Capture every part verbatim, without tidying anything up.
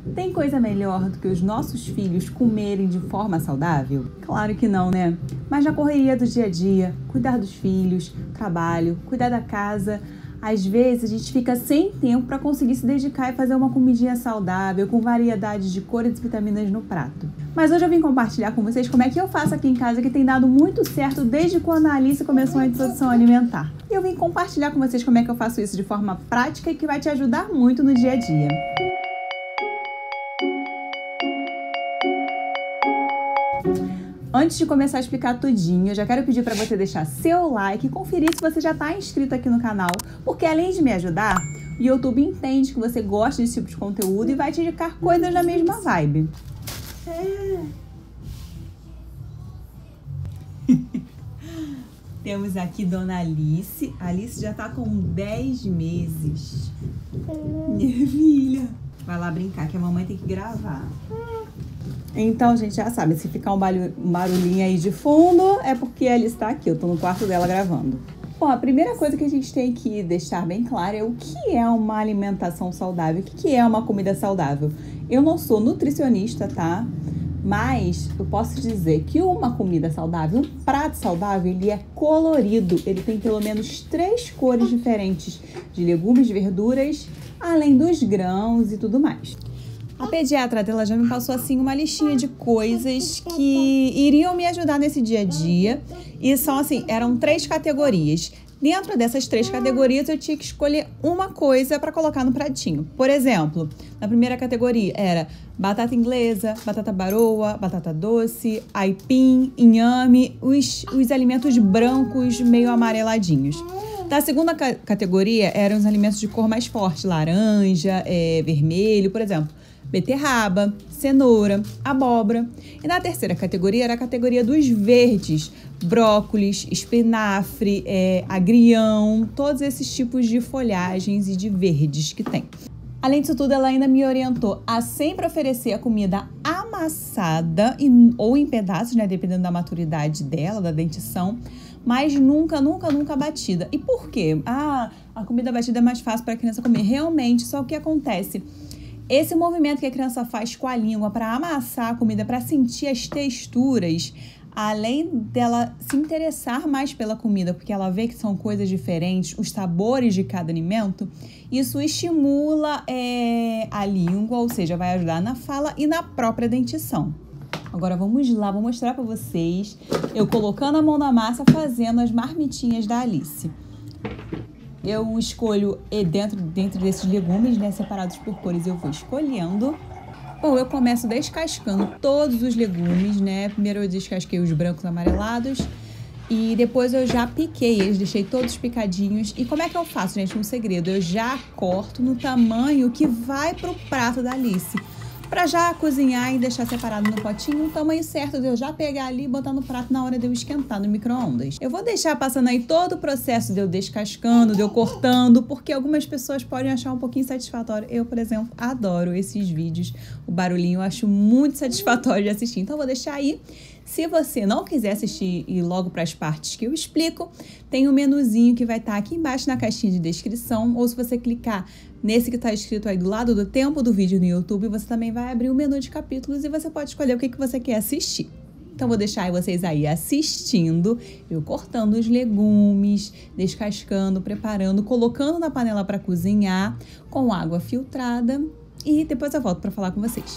Tem coisa melhor do que os nossos filhos comerem de forma saudável? Claro que não, né? Mas na correria do dia a dia, cuidar dos filhos, trabalho, cuidar da casa, às vezes a gente fica sem tempo para conseguir se dedicar e fazer uma comidinha saudável, com variedade de cores e vitaminas no prato. Mas hoje eu vim compartilhar com vocês como é que eu faço aqui em casa, que tem dado muito certo desde quando a Alice começou a introdução alimentar. E eu vim compartilhar com vocês como é que eu faço isso de forma prática e que vai te ajudar muito no dia a dia. Antes de começar a explicar tudinho, eu já quero pedir para você deixar seu like e conferir se você já está inscrito aqui no canal, porque além de me ajudar, o YouTube entende que você gosta desse tipo de conteúdo e vai te indicar coisas da mesma vibe. É. Temos aqui Dona Alice. A Alice já tá com dez meses. Minha filha. Vai lá brincar, que a mamãe tem que gravar. Então, gente, já sabe, se ficar um barulhinho aí de fundo, é porque ela está aqui. Eu tô no quarto dela gravando. Bom, a primeira coisa que a gente tem que deixar bem claro é o que é uma alimentação saudável, o que é uma comida saudável. Eu não sou nutricionista, tá? Mas eu posso dizer que uma comida saudável, um prato saudável, ele é colorido. Ele tem pelo menos três cores diferentes de legumes, verduras, além dos grãos e tudo mais. A pediatra dela já me passou assim uma listinha de coisas que iriam me ajudar nesse dia a dia. E são assim, eram três categorias. Dentro dessas três categorias eu tinha que escolher uma coisa para colocar no pratinho. Por exemplo, na primeira categoria era batata inglesa, batata baroa, batata doce, aipim, inhame, os, os alimentos brancos meio amareladinhos. Da segunda ca- categoria eram os alimentos de cor mais forte, laranja, é, vermelho, por exemplo. Beterraba, cenoura, abóbora. E na terceira categoria era a categoria dos verdes, brócolis, espinafre, é, agrião, todos esses tipos de folhagens e de verdes que tem. Além disso tudo, ela ainda me orientou a sempre oferecer a comida amassada em, ou em pedaços, né, dependendo da maturidade dela, da dentição, mas nunca, nunca, nunca batida. E por quê? Ah, a comida batida é mais fácil para a criança comer. Realmente, só o que acontece? Esse movimento que a criança faz com a língua para amassar a comida, para sentir as texturas, além dela se interessar mais pela comida, porque ela vê que são coisas diferentes, os sabores de cada alimento, isso estimula é, a língua, ou seja, vai ajudar na fala e na própria dentição. Agora vamos lá, vou mostrar para vocês eu colocando a mão na massa, fazendo as marmitinhas da Alice. Eu escolho dentro, dentro desses legumes, né, separados por cores, eu vou escolhendo. Bom, eu começo descascando todos os legumes, né? Primeiro eu descasquei os brancos amarelados e depois eu já piquei eles, deixei todos picadinhos. E como é que eu faço, gente? Um segredo, eu já corto no tamanho que vai pro prato da Alice, para já cozinhar e deixar separado no potinho, o tamanho certo de eu já pegar ali e botar no prato na hora de eu esquentar no micro-ondas. Eu vou deixar passando aí todo o processo de eu descascando, de eu cortando, porque algumas pessoas podem achar um pouquinho satisfatório. Eu, por exemplo, adoro esses vídeos, o barulhinho eu acho muito satisfatório de assistir, então eu vou deixar aí. Se você não quiser assistir e ir logo para as partes que eu explico, tem um menuzinho que vai estar aqui embaixo na caixinha de descrição, ou se você clicar nesse que está escrito aí do lado do tempo do vídeo no YouTube, você também vai abrir o menu de capítulos e você pode escolher o que, que você quer assistir. Então, vou deixar vocês aí assistindo, eu cortando os legumes, descascando, preparando, colocando na panela para cozinhar com água filtrada e depois eu volto para falar com vocês.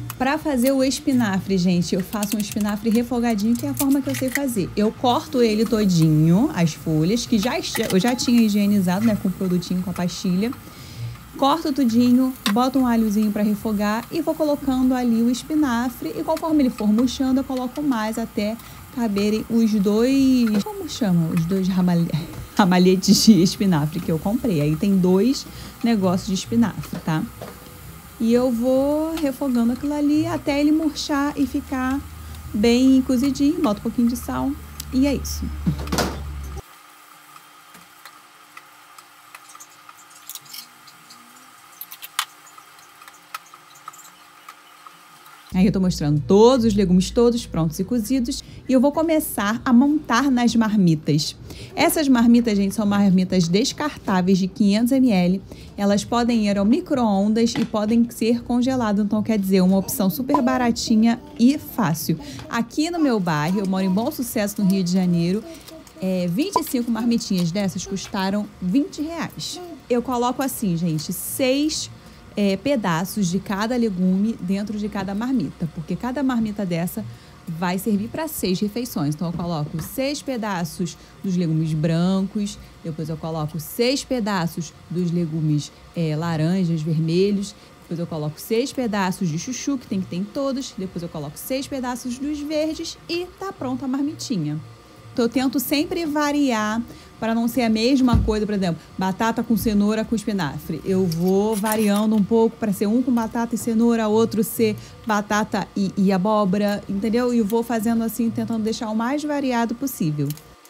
Para fazer o espinafre, gente, eu faço um espinafre refogadinho, que é a forma que eu sei fazer. Eu corto ele todinho, as folhas, que já, eu já tinha higienizado, né, com o produtinho, com a pastilha. Corto tudinho, boto um alhozinho para refogar e vou colocando ali o espinafre. E conforme ele for murchando, eu coloco mais até caberem os dois... Como chama? Os dois ramalhetes de espinafre que eu comprei. Aí tem dois negócios de espinafre, tá? E eu vou refogando aquilo ali até ele murchar e ficar bem cozidinho. Boto um pouquinho de sal e é isso. Aí eu tô mostrando todos os legumes todos prontos e cozidos e eu vou começar a montar nas marmitas. Essas marmitas, gente, são marmitas descartáveis de quinhentos mililitros. Elas podem ir ao micro-ondas e podem ser congeladas, então quer dizer, uma opção super baratinha e fácil. Aqui no meu bairro, eu moro em Bom Sucesso, no Rio de Janeiro, é, vinte e cinco marmitinhas dessas custaram vinte reais. Eu coloco assim, gente, seis É, pedaços de cada legume dentro de cada marmita, porque cada marmita dessa vai servir para seis refeições. Então eu coloco seis pedaços dos legumes brancos, depois eu coloco seis pedaços dos legumes é, laranjas, vermelhos, depois eu coloco seis pedaços de chuchu, que tem que ter em todos, depois eu coloco seis pedaços dos verdes e tá pronta a marmitinha. Então eu tento sempre variar para não ser a mesma coisa, por exemplo, batata com cenoura com espinafre. Eu vou variando um pouco para ser um com batata e cenoura, outro ser batata e, e abóbora, entendeu? E vou fazendo assim, tentando deixar o mais variado possível.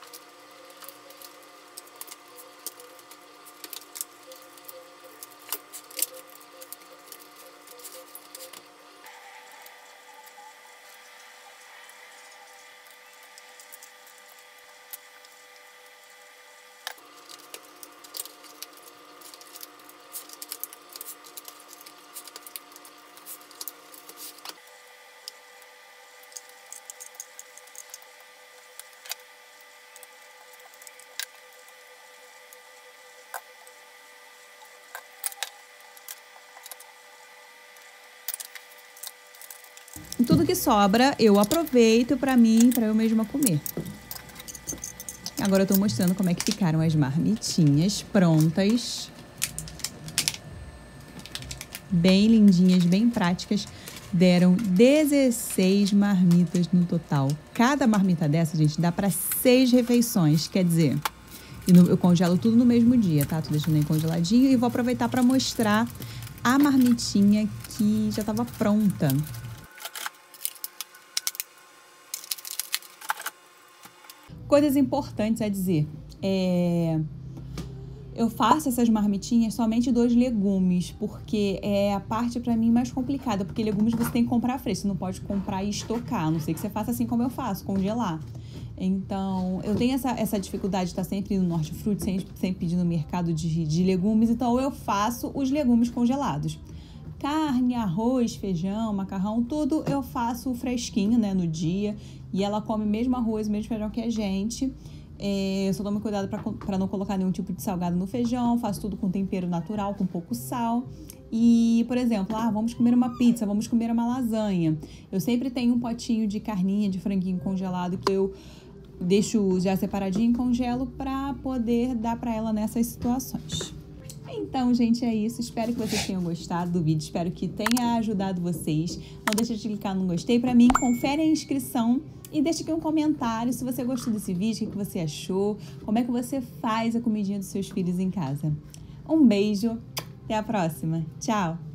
Tudo que sobra eu aproveito para mim, para eu mesma comer. Agora eu tô mostrando como é que ficaram as marmitinhas prontas. Bem lindinhas, bem práticas. Deram dezesseis marmitas no total. Cada marmita dessa, gente, dá para seis refeições, quer dizer... E no, eu congelo tudo no mesmo dia, tá? Tô deixando aí congeladinho e vou aproveitar para mostrar a marmitinha que já estava pronta. Coisas importantes a dizer. É... Eu faço essas marmitinhas somente dos legumes, porque é a parte para mim mais complicada, porque legumes você tem que comprar fresco, você não pode comprar e estocar, a não sei que você faça assim como eu faço, congelar. Então, eu tenho essa, essa dificuldade de estar sempre no Hortifruti, sempre, sempre pedindo no mercado de, de legumes, então eu faço os legumes congelados. Carne, arroz, feijão, macarrão, tudo eu faço fresquinho, né, no dia. E ela come mesmo arroz, mesmo feijão que a gente. É, eu só tomo cuidado para não colocar nenhum tipo de salgado no feijão. Faço tudo com tempero natural, com pouco sal. E, por exemplo, ah, vamos comer uma pizza, vamos comer uma lasanha. Eu sempre tenho um potinho de carninha, de franguinho congelado que eu deixo já separadinho e congelo para poder dar para ela nessas situações. Então, gente, é isso. Espero que vocês tenham gostado do vídeo. Espero que tenha ajudado vocês. Não deixe de clicar no gostei pra mim. Confere a inscrição e deixe aqui um comentário se você gostou desse vídeo, o que você achou, como é que você faz a comidinha dos seus filhos em casa. Um beijo. Até a próxima. Tchau.